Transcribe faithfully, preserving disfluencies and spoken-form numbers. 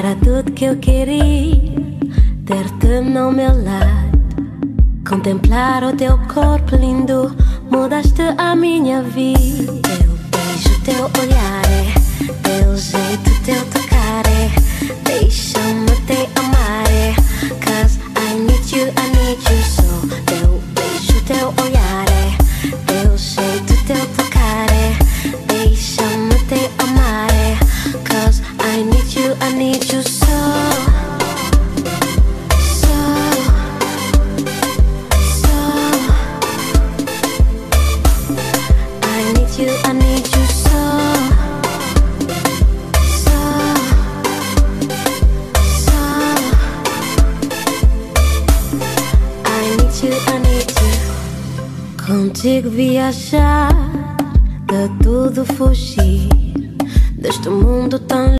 Era tudo que eu queria, ter-te no meu lado, contemplar o teu corpo lindo, mudaste a minha vida. Teu beijo, teu olhar, é teu jeito, teu tocar, é deixa-me te amar, é cause I need you, I need you so. Teu beijo, teu olhar, é teu jeito, teu tocar, é deixa-me te amar, é cause I need you, I need you so. I need you so, so, so. I need you, I need you. Contigo viajar, de tudo fugir, deste mundo tão